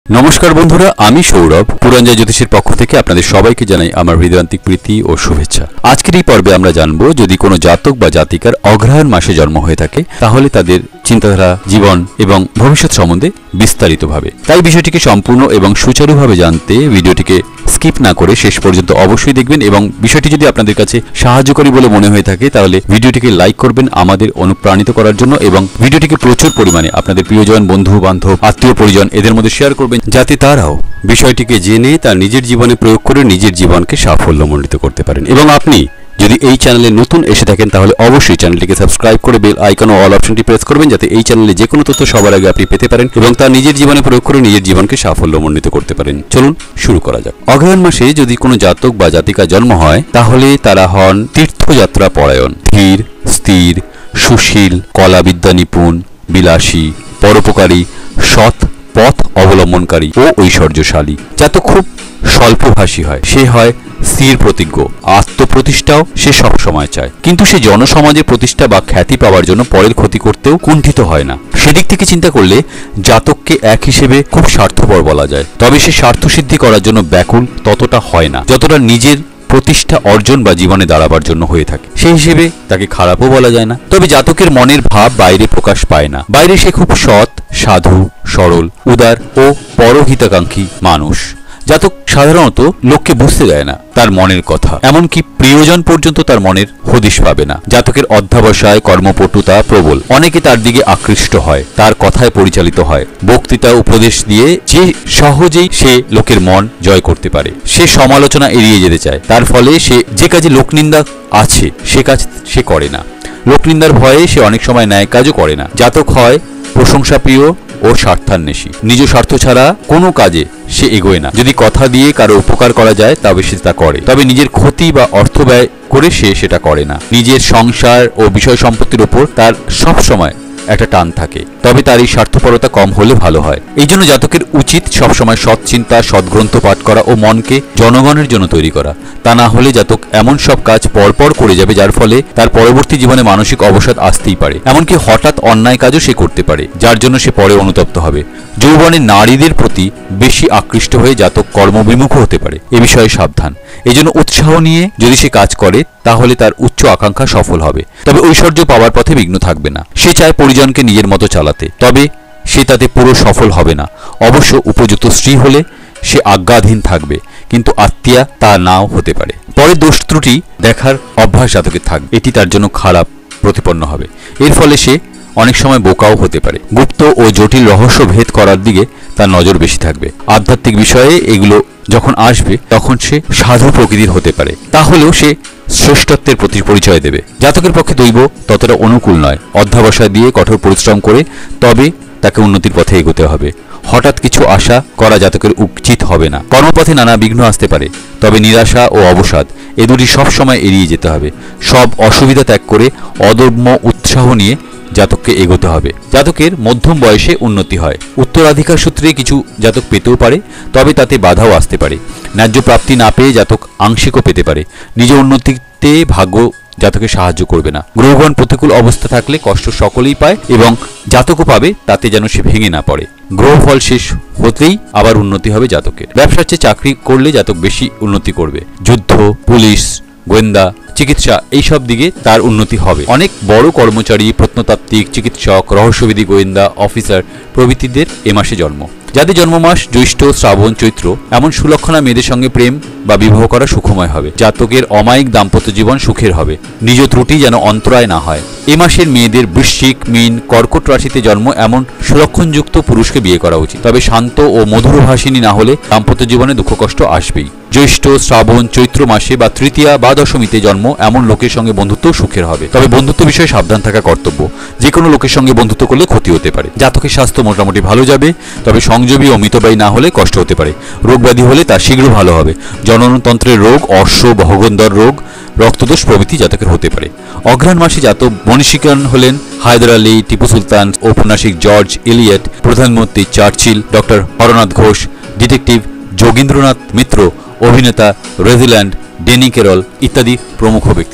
नमस्कार बंधुरा आमी सौरभ पुरांजय ज्योतिषের পক্ষ থেকে আপনাদের সবাইকে জানাই আমার হৃদয়ান্তিক প্রীতি ও শুভেচ্ছা। আজকের এই পর্বে আমরা জানব যদি কোনো জাতক বা জাতিকার অগ্রহায়ণ মাসে জন্ম হয়ে থাকে তাহলে তাদের চিন্তাধারা, জীবন এবং ভবিষ্যৎ সম্বন্ধে বিস্তারিতভাবে। তাই বিষয়টিকে সম্পূর্ণ এবং সুচারুভাবে জানতে ভিডিওটিকে স্কিপ না করে শেষ পর্যন্ত অবশ্যই দেখবেন এবং বিষয়টি যদি আপনাদের কাছে সাহায্যকারী বলে মনে হয়ে থাকে তাহলে ভিডিওটিকে লাইক করবেন আমাদের অনুপ্রাণিত করার জন্য এবং ভিডিওটিকে প্রচুর পরিমাণে আপনাদের প্রিয়জন, বন্ধু বান্ধব, আত্মীয় পরিজন এদের মধ্যে শেয়ার করবেন যাতে তারাও বিষয়টিকে জেনে তার নিজের জীবনে প্রয়োগ করে নিজের জীবনকে সাফল্যমণ্ডিত করতে পারেন। এবং আপনি যদি এই চ্যানেলে নতুন এসে থাকেন তাহলে অবশ্যই চ্যানেলটিকে সাবস্ক্রাইব করে বেল আইকন ও অল অপশনটি প্রেস করবেন যাতে এই চ্যানেলে যে কোনো তথ্য সবার আগে আপনি পেতে পারেন এবং তার নিজের জীবনে প্রয়োগ করে নিজের জীবনকে সাফল্যমণ্ডিত করতে পারেন। চলুন শুরু করা যাক। অগ্রহায়ণ মাসে যদি কোনো জাতক বা জাতিকা জন্ম হয় তাহলে তারা হন তীর্থযাত্রা পরায়ণ, ধীর, স্থির, সুশীল, কলাবিদ্যা নিপুণ, বিলাসী, পরোপকারী, সৎ পথ অবলম্বনকারী ও ঐশ্বর্যশালী। জাতক খুব স্বল্পভাষী হয়, সে হয় স্থির প্রতিজ্ঞ, আত্মপ্রতিষ্ঠাও সে সবসময় চায়, কিন্তু সে জনসমাজে প্রতিষ্ঠা বা খ্যাতি পাওয়ার জন্য পরের ক্ষতি করতেও কুণ্ঠিত হয় না। সেদিক থেকে চিন্তা করলে জাতককে এক হিসেবে খুব স্বার্থপর বলা যায়, তবে সে স্বার্থসিদ্ধি করার জন্য ব্যাকুল ততটা হয় না যতটা নিজের প্রতিষ্ঠা অর্জন বা জীবনে দাঁড়াবার জন্য হয়ে থাকে। সেই হিসেবে তাকে খারাপও বলা যায় না। তবে জাতকের মনের ভাব বাইরে প্রকাশ পায় না। বাইরে সে খুব সৎ, সাধু, সরল, উদার ও পরহিতাকাঙ্ক্ষী মানুষ। জাতক সাধারণত লোককে বুঝতে দেয় না তার মনের কথা, এমনকি প্রিয়জন পর্যন্ত তার মনের হদিশ পাবে না। জাতকের অধ্যাবসায়, কর্মপটুতা প্রবল, অনেকে তার দিকে আকৃষ্ট হয়, তার কথায় পরিচালিত হয়। বক্তৃতা উপদেশ দিয়ে যে সহজেই সে লোকের মন জয় করতে পারে। সে সমালোচনা এড়িয়ে যেতে চায়, তার ফলে সে যে কাজে লোকনিন্দা আছে সে কাজ সে করে না। লোকনিন্দার ভয়ে সে অনেক সময় ন্যায় কাজও করে না। জাতক হয় প্রশংসাপ্রিয় ও স্বার্থান্বেষী, নিজ স্বার্থ ছাড়া কোনো কাজে সে এগোয় না। যদি কথা দিয়ে কারো উপকার করা যায় তবে সে তা করে, তবে নিজের ক্ষতি বা অর্থ ব্যয় করে সে সেটা করে না। নিজের সংসার ও বিষয় সম্পত্তির উপর তার সব সময় একটা টান থাকে, তবে তার এই স্বার্থপরতা কম হলে ভালো হয়। এই জন্য জাতকের উচিত সবসময় সৎ চিন্তা, সদ্গ্রন্থ পাঠ করা ও মনকে জনগণের জন্য তৈরি করা। তা না হলে জাতক এমন সব কাজ পরপর করে যাবে যার ফলে তার পরবর্তী জীবনে মানসিক অবসাদ আসতেই পারে। এমনকি হঠাৎ অন্যায় কাজও সে করতে পারে, যার জন্য সে পরে অনুতপ্ত হবে। যৌবনে নারীদের প্রতি বেশি আকৃষ্ট হয়ে জাতক কর্মবিমুখ হতে পারে, এ বিষয়ে সাবধান। এই জন্য উৎসাহ নিয়ে যদি সে কাজ করে তাহলে তার উচ্চ আকাঙ্ক্ষা সফল হবে, তবে ঐশ্বর্য পাওয়ার পথে বিঘ্ন থাকবে না। সে চায় পরিজনকে নিজের মতো চালাতে, তবে সে তাতে পুরো সফল হবে না। অবশ্য উপযুক্ত স্ত্রী হলে সে আজ্ঞাধীন থাকবে, কিন্তু আত্মীয়া তা নাও হতে পারে। পরে দোষ ত্রুটি দেখার অভ্যাস জাতকের থাকবে, এটি তার জন্য খারাপ প্রতিপন্ন হবে। এর ফলে সে অনেক সময় বোকাও হতে পারে। গুপ্ত ও জটিল রহস্য ভেদ করার দিকে তার নজর বেশি থাকবে। আধ্যাত্মিক বিষয়ে এগুলো যখন আসবে তখন সে সাধু প্রকৃতির হতে পারে, তাহলেও সে শ্রেষ্ঠত্বের প্রতি পরিচয় দেবে। জাতকের পক্ষে দৈব ততটা অনুকূল নয়। অধ্যাবসায় দিয়ে কঠোর পরিশ্রম করে তবে তাকে উন্নতির পথে এগোতে হবে। হঠাৎ কিছু আশা করা জাতকের উচিত হবে না। কর্মপথে নানা বিঘ্ন আসতে পারে, তবে নিরাশা ও অবসাদ এ দুটি সবসময় এড়িয়ে যেতে হবে। সব অসুবিধা ত্যাগ করে অদম্য উৎসাহ নিয়ে জাতককে এগোতে হবে। জাতকের মধ্যম বয়সে উন্নতি হয়। উত্তরাধিকার সূত্রে কিছু জাতক পেতেও পারে, তবে তাতে বাধাও আসতে পারে। ন্যায্য প্রাপ্তি না পেয়ে জাতক আংশিকও পেতে পারে। নিজ উন্নতিতে ভাগ্য জাতকে সাহায্য করবে না। গ্রহগণ প্রতিকূল অবস্থা থাকলে কষ্ট সকলেই পায় এবং জাতকও পাবে, তাতে যেন সে ভেঙে না পড়ে। গ্রহফল শেষ হতেই আবার উন্নতি হবে জাতকের। ব্যবসার চেয়ে চাকরি করলে জাতক বেশি উন্নতি করবে। যুদ্ধ, পুলিশ, গোয়েন্দা, চিকিৎসা এইসব দিকে তার উন্নতি হবে। অনেক বড় কর্মচারী, প্রত্নতাত্ত্বিক, চিকিৎসক, রহস্যবিধি, গোয়েন্দা অফিসার প্রভৃতিদের এ মাসে জন্ম। যাদের জন্মমাস জ্যৈষ্ঠ, শ্রাবণ, চৈত্র এমন সুলক্ষণা মেয়েদের সঙ্গে প্রেম বা বিবাহ করা সুখময় হবে। জাতকের অমায়িক দাম্পত্য জীবন সুখের হবে, নিজ ত্রুটি যেন অন্তরায় না হয়। এ মাসের মেয়েদের বৃশ্চিক, মীন, কর্কট রাশিতে জন্ম এমন সুলক্ষণযুক্ত পুরুষকে বিয়ে করা উচিত, তবে শান্ত ও মধুরভাষিনী না হলে দাম্পত্য জীবনে দুঃখ কষ্ট আসবেই। জ্যৈষ্ঠ, শ্রাবণ, চৈত্র মাসে বা তৃতীয়া বা দশমীতে জন্ম এমন লোকের সঙ্গে বন্ধুত্ব সুখের হবে, তবে বন্ধুত্ব বিষয়ে সাবধান থাকা কর্তব্য। যে কোনো লোকের সঙ্গে বন্ধুত্ব করলে ক্ষতি হতে পারে। জাতকের স্বাস্থ্য মোটামুটি ভালো যাবে, তবে সংযমী ও মিতব্যয়ী না হলে কষ্ট হতে পারে। রোগ ব্যাধি হলে তা শীঘ্র ভালো হবে। জননতন্ত্রের রোগ, অর্শ, বহগন্দর রোগ, রক্তদোষ প্রভৃতি জাতকের হতে পারে। অগ্রহায়ণ মাসে জাতক মনীষীগণ হলেন হায়দার আলী, টিপু সুলতান, ঔপন্যাসিক জর্জ এলিয়ট, প্রধানমন্ত্রী Churchill, doctor Haranath Ghosh, detective Jogindranath Mitra, অভিনেতা রেজিল্যান্ড, ডেনি কেরল ইত্যাদি প্রমুখ ব্যক্তিদের।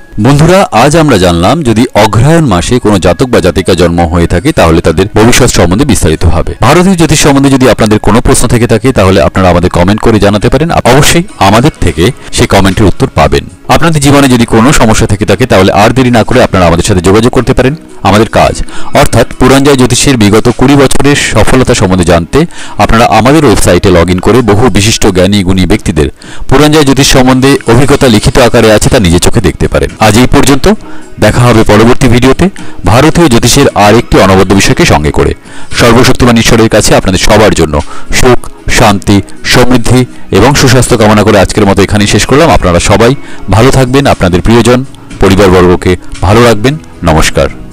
বন্ধুরা, আজ আমরা জানলাম যদি অগ্রহায়ণ মাসে কোনো জাতক বা জাতিকা জন্ম হয়ে থাকে তাহলে তাদের ভবিষ্যৎ সম্বন্ধে বিস্তারিত হবে। ভারতীয় জ্যোতিষ সম্বন্ধে যদি আপনাদের কোনো প্রশ্ন থেকে থাকে তাহলে আপনারা আমাদের কমেন্ট করে জানাতে পারেন। অবশ্যই আমাদের থেকে সেই কমেন্টের উত্তর পাবেন। আপনাদের জীবনে যদি কোনো সমস্যা থেকে থাকে তাহলে আর দেরি না করে আপনারা আমাদের সাথে যোগাযোগ করতে পারেন। আমাদের কাজ অর্থাৎ পুরাঞ্জয় জ্যোতিষের বিগত 20 বছরের সফলতা সম্বন্ধে জানতে আপনারা আমাদের ওয়েবসাইটে লগ ইন করে বহু বিশিষ্ট জ্ঞানী গুণী ব্যক্তিদের পুরাঞ্জয় জ্যোতিষ সম্বন্ধে অভিজ্ঞতা লিখিত আকারে আছে তা নিজে চোখে দেখতে পারেন। আজ এই পর্যন্ত, দেখা হবে পরবর্তী ভিডিওতে ভারতীয় জ্যোতিষের আর একটি অনবদ্য বিষয়কে সঙ্গে করে। সর্বশক্তিমান ঈশ্বরের কাছে আপনাদের সবার জন্য সুখ, শান্তি, সমৃদ্ধি এবং সুস্বাস্থ্য কামনা করে আজকের মতো এখানেই শেষ করলাম। আপনারা সবাই ভালো থাকবেন, আপনাদের প্রিয়জন পরিবারবর্গকে ভালো রাখবেন। নমস্কার।